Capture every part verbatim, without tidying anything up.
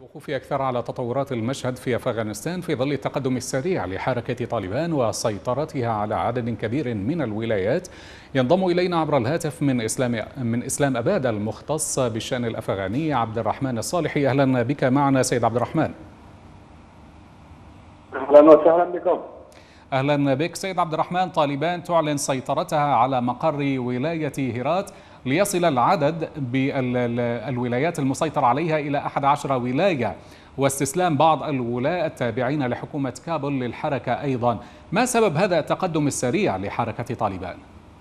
الوقوف أكثر على تطورات المشهد في أفغانستان في ظل التقدم السريع لحركة طالبان وسيطرتها على عدد كبير من الولايات. ينضم إلينا عبر الهاتف من إسلام من إسلام أباد المختص بالشأن الأفغاني عبد الرحمن الصالحي. أهلا بك معنا سيد عبد الرحمن. أهلا وسهلا بكم. أهلا بك سيد عبد الرحمن. طالبان تعلن سيطرتها على مقر ولاية هيرات ليصل العدد بالولايات المسيطر عليها إلى أحد عشر ولاية، واستسلام بعض الولاة التابعين لحكومة كابول للحركة أيضا. ما سبب هذا التقدم السريع لحركة طالبان؟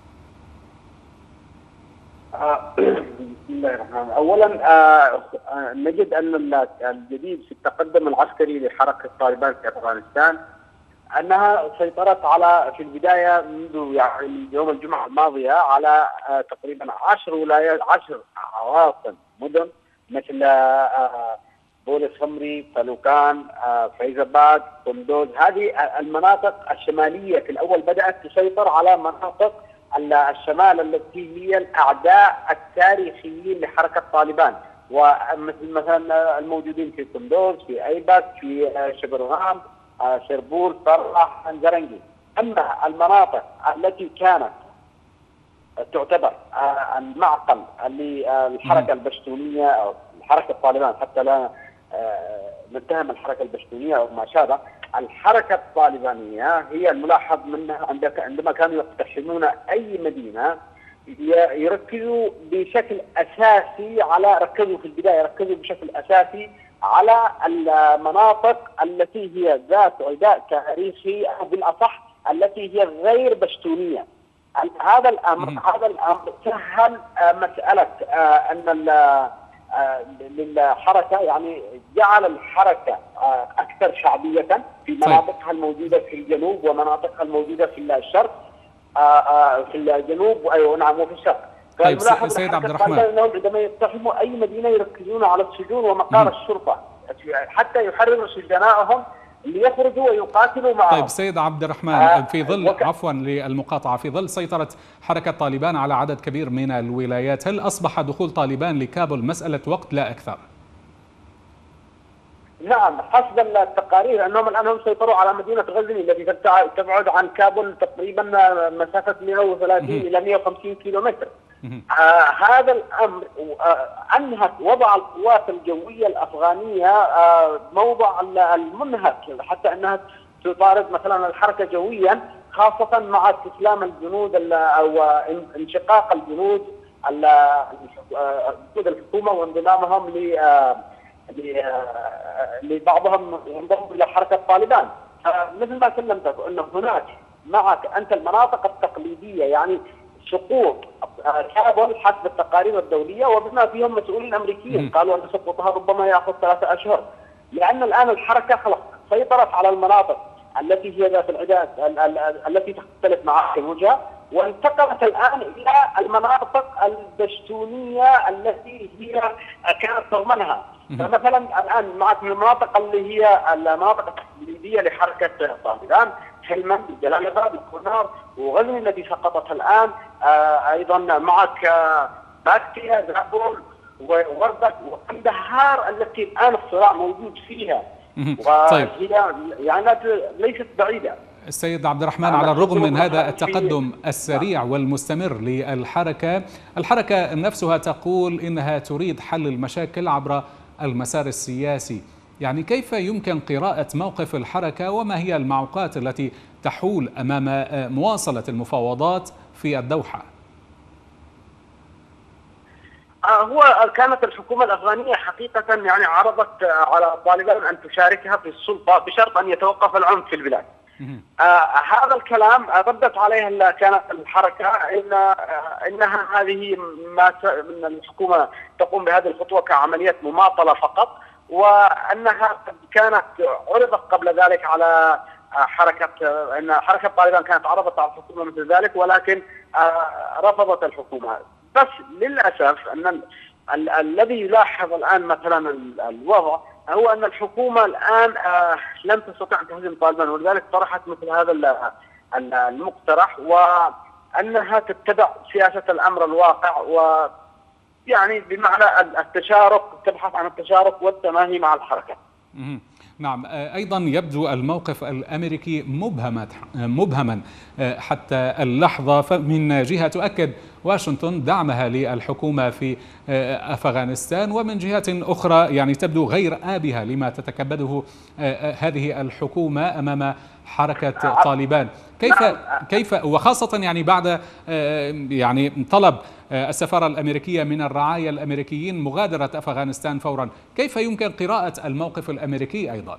آه، بسم الله الرحمن الرحيم. أولا آه، نجد أن الجديد في التقدم العسكري لحركة طالبان في أفغانستان أنها سيطرت على في البداية منذ يعني يوم الجمعة الماضية على آه تقريبا عشر ولايات، عشر عواصم مدن مثل آه بوليس خمري، فلوكان، آه فيزاباد، قندوز. هذه المناطق الشمالية في الأول بدأت تسيطر على مناطق الشمال التي هي الأعداء التاريخيين لحركة طالبان، ومثل مثلا الموجودين في قندوز، في أيبك، في آه شبرغان، شربول، فرح، زرنجي. أما المناطق التي كانت تعتبر المعقل للحركة البشتونية أو حركة طالبان، حتى لا نتهم الحركة البشتونية أو ما شابه، الحركة الطالبانية هي الملاحظ منها عندما كانوا يقتحمون أي مدينة يركزوا بشكل أساسي على ركزوا في البداية يركزوا بشكل أساسي على المناطق التي هي ذات عداء تاريخي، او بالاصح التي هي غير بشتونيه. هذا الامر هذا الامر سهل مساله ان للحركه، يعني جعل الحركه اكثر شعبيه في مناطقها الموجوده في الجنوب ومناطقها الموجوده في الشرق، في الجنوب ونعم وفي الشرق. طيب سيد عبد الرحمن، عندما يقتحموا اي مدينه يركزون على السجون ومقار الشرطه حتى يحرروا سجنائهم ليخرجوا ويقاتلوا معهم. طيب سيد عبد الرحمن، آه في ظل وك... عفوا للمقاطعه، في ظل سيطره حركه طالبان على عدد كبير من الولايات، هل اصبح دخول طالبان لكابول مساله وقت لا اكثر؟ نعم، حسب التقارير انهم الان سيطروا على مدينه غزني التي تبعد عن كابول تقريبا مسافه مئة وثلاثين الى مئة وخمسين كيلومتر. آه هذا الامر آه انهك وضع القوات الجويه الافغانيه آه موضع المنهك، حتى انها تطارد مثلا الحركه جويا، خاصه مع استسلام الجنود او انشقاق الجنود جنود الحكومه وانضمامهم ل لبعضهم ينضم الى حركه طالبان. مثل ما سلمتك انه هناك معك انت المناطق التقليديه، يعني سقوط كابول حسب التقارير الدوليه وبما فيهم مسؤولين امريكيين قالوا ان سقوطها ربما ياخذ ثلاثه اشهر، لان الان الحركه خلاص سيطرت على المناطق التي هي ذات العداء التي تختلف مع الوجهه، وانتقلت الان الى المناطق البشتونيه التي هي كانت تضمنها. فمثلا الان معك من المناطق اللي هي المناطق التقليديه لحركه طالبان، حلمند، جلال اباد، الكونار، وغزني التي سقطت الان، آه ايضا معك آه باكتيا، زابول، ووردك، وقندهار التي الان الصراع موجود فيها، وهي يعني ليست بعيده. السيد عبد الرحمن، على الرغم من هذا التقدم السريع والمستمر للحركة، الحركة نفسها تقول إنها تريد حل المشاكل عبر المسار السياسي. يعني كيف يمكن قراءة موقف الحركة وما هي المعوقات التي تحول أمام مواصلة المفاوضات في الدوحة؟ هو كانت الحكومة الأفغانية حقيقة يعني عرضت على طالبان أن تشاركها في السلطة بشرط أن يتوقف العنف في البلاد. آه هذا الكلام ردت عليه كانت الحركة إن آه إنها هذه ما من الحكومة تقوم بهذه الخطوة كعملية مماطلة فقط، وأنها كانت عرضت قبل ذلك على آه حركة آه إن حركة طالبان كانت عرضت على الحكومة مثل ذلك، ولكن آه رفضت الحكومة. بس للأسف أن ال ال الذي يلاحظ الآن مثلا الوضع هو أن الحكومة الآن آه لم تستطع تهزم طالبان، ولذلك طرحت مثل هذا المقترح، وأنها تتبع سياسة الأمر الواقع يعني بمعنى التشارك، تبحث عن التشارك والتماهي مع الحركة. نعم، أيضا يبدو الموقف الأمريكي مبهما مبهما حتى اللحظة. فمن جهة تؤكد واشنطن دعمها للحكومة في أفغانستان، ومن جهة أخرى يعني تبدو غير آبهة لما تتكبده هذه الحكومة أمام حركة طالبان. كيف كيف وخاصة يعني بعد يعني طلب السفارة الأمريكية من الرعايا الأمريكيين مغادرة أفغانستان فورا، كيف يمكن قراءة الموقف الأمريكي أيضا؟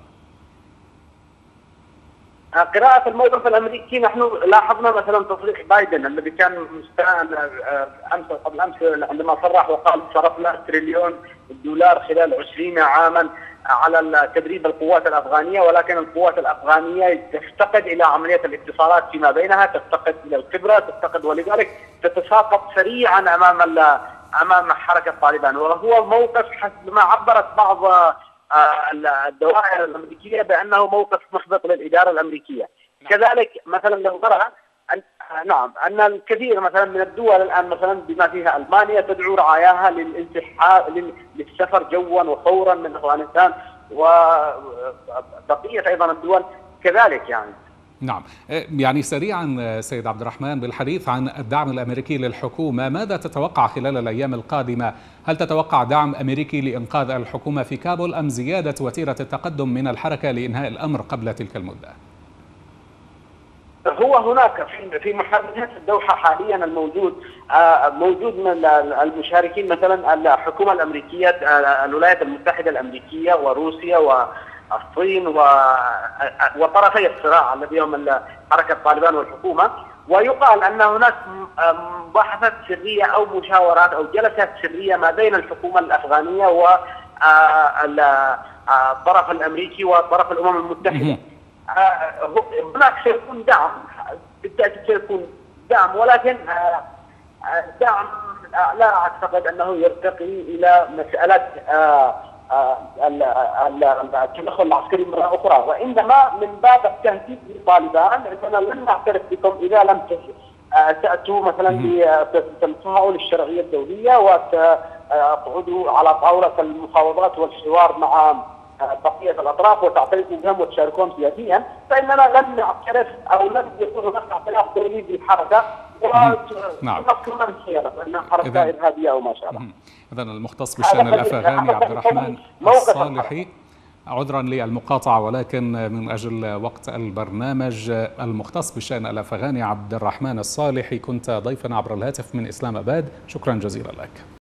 قراءة الموقف الأمريكي، نحن لاحظنا مثلا تصريح بايدن الذي كان مستاء أمس قبل أمس عندما صرح وقال صرفنا تريليون دولار خلال عشرين عاما على تدريب القوات الأفغانية، ولكن القوات الأفغانية تفتقد إلى عملية الاتصالات فيما بينها، تفتقد إلى الخبرة، تفتقد، ولذلك تتساقط سريعا أمام أمام حركة طالبان. وهو موقف حسب ما عبرت بعض الدوائر الأمريكية بأنه موقف محبط للإدارة الأمريكية. كذلك مثلا لو نرى أن نعم أن الكثير مثلا من الدول الآن مثلا بما فيها ألمانيا تدعو رعاياها للانسحاب للسفر جوا وفورا من أفغانستان، وبقية أيضا الدول كذلك. يعني نعم، يعني سريعا سيد عبد الرحمن بالحديث عن الدعم الأمريكي للحكومة، ماذا تتوقع خلال الأيام القادمة؟ هل تتوقع دعم أمريكي لإنقاذ الحكومة في كابول أم زيادة وتيرة التقدم من الحركة لإنهاء الأمر قبل تلك المدة؟ هو هناك في محادثات الدوحة حاليا الموجود موجود من المشاركين مثلا الحكومة الأمريكية، الولايات المتحدة الأمريكية وروسيا والصين وطرفي الصراع الذي هم حركة طالبان والحكومة. ويقال أن هناك مباحثات سرية أو مشاورات أو جلسات سرية ما بين الحكومة الأفغانية والطرف الأمريكي وطرف الأمم المتحدة. هناك سيكون دعم، بالتأكيد سيكون دعم، ولكن دعم لا أعتقد أنه يرتقي إلى مسألة التدخل العسكري مرة أخرى، وإنما من باب التهديد للطالبان أننا لن نعترف بكم إذا لم تأتوا مثلا بتفاعل الشرعية الدولية وتقعدوا على طاولة المفاوضات والحوار مع بقية الأطراف وتعترفوا بهم وتشاركون سياسيا، فإننا لن نعترف أو لن يكون هناك اعتراف دولي بالحركة ونفس من خيرا أنها حركة إرهابية أو ما شابه. إذن المختص بالشأن الأفغاني عبد الرحمن الصالحي، عذرا للمقاطعة ولكن من أجل وقت البرنامج، المختص بالشأن الأفغاني عبد الرحمن الصالحي كنت ضيفا عبر الهاتف من إسلام أباد، شكرا جزيلا لك.